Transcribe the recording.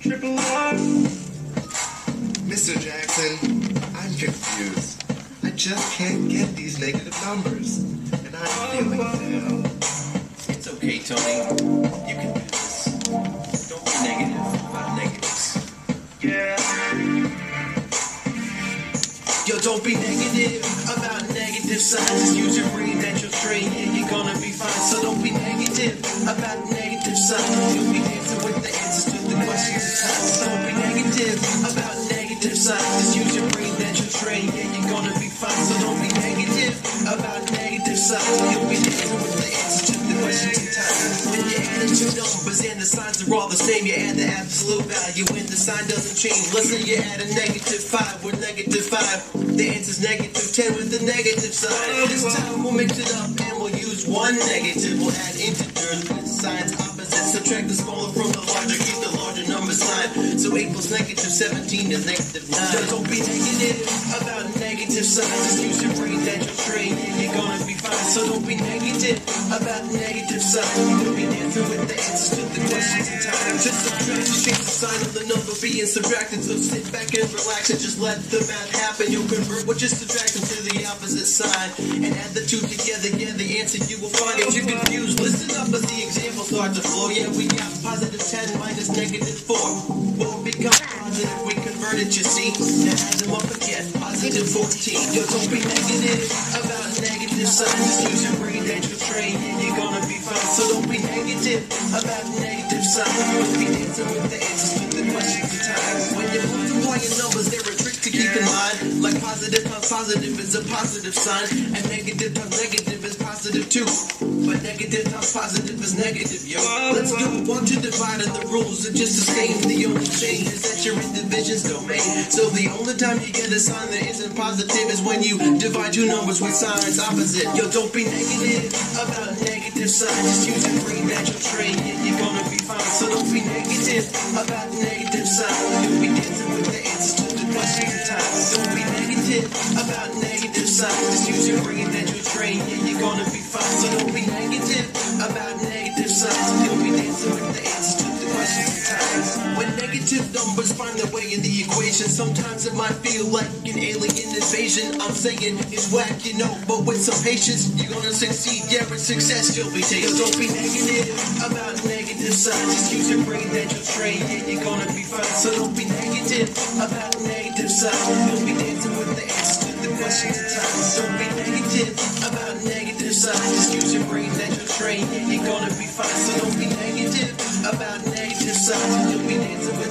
Triple R. Mr. Jackson, I'm confused. I just can't get these negative numbers. And I'm feeling down. It's okay, Tony. You can do this. Don't be negative about negatives. Yeah. Yo, don't be negative about negative signs. Just use your brain that you'll train. Yeah, you're gonna be fine. So don't be negative about negative signs. You'll be dancing with the answers to the questions of time. So don't be negative about negative signs. Just use your brain that you'll train. Yeah, you're gonna be fine. So don't be negative about negative signs. You'll be dancing with the answers to the questions of time. When you add two numbers and the signs are all the same, you add the absolute value when the sign doesn't change. Let's say you add a -5 with -5. The answer's -10 with the negative sign. This time we'll mix it up and we'll use one negative. We'll add integers with signs opposite. Subtract the smaller from the larger, keep the larger number sign. So 8 plus -17 is -9. So don't be negative about negative signs. Just use your brain that you'll train and you're gonna be fine. So don't be negative about negative signs. You'll be dancing with the answers to the questions in time. Just subtract, change the sign of the number being subtracted. So sit back and relax and just let the math happen. You'll convert what you're subtracting to the opposite side and add the two together. Yeah, the answer you will find. If you're confused, listen up as the examples start to flow. Yeah, we got +10 minus -4. What will become positive? We convert it, you see. Now add them up again. +14. Yo, don't be negative about negative signs. Just use your brain that you'll train and you're gonna be fine. So don't be negative about negative signs. You'll be dancing with the answers to the questions of time. When you're multiplying numbers, there are tricks to keep in mind. Like positive times positive is a positive sign, and negative times negative is positive too. But negative times positive is negative, yo. Let's do 1 to divide, and the rules are just the same. The only change is that you're in division's domain. So the only time you get a sign that isn't positive is when you divide two numbers with signs opposite. Yo, don't be negative about negative signs. Just use your brain that you'll train and you're gonna be fine. So don't be negative about negative signs. You'll be dancing with the answers to the questions of time. Don't be negative about negative signs. Just use your brain that you'll train and you're gonna be fine. So don't be negative about negative signs. You'll be dancing with the answers to the questions of time. When negative numbers find their way in the equation, sometimes it might feel like an alien invasion. I'm saying it's whack, you know, but with some patience, you're gonna succeed. Yeah, with success, you'll be taken. Don't be negative about negative signs. Just use your brain that you'll train and you're gonna be fine. So don't be negative about negative signs. You'll be dancing with the answers to the questions of time. Don't be negative about negative signs. Just use your brain that you'll train and you're gonna be fine. So don't be negative about negative signs. You'll be dancing with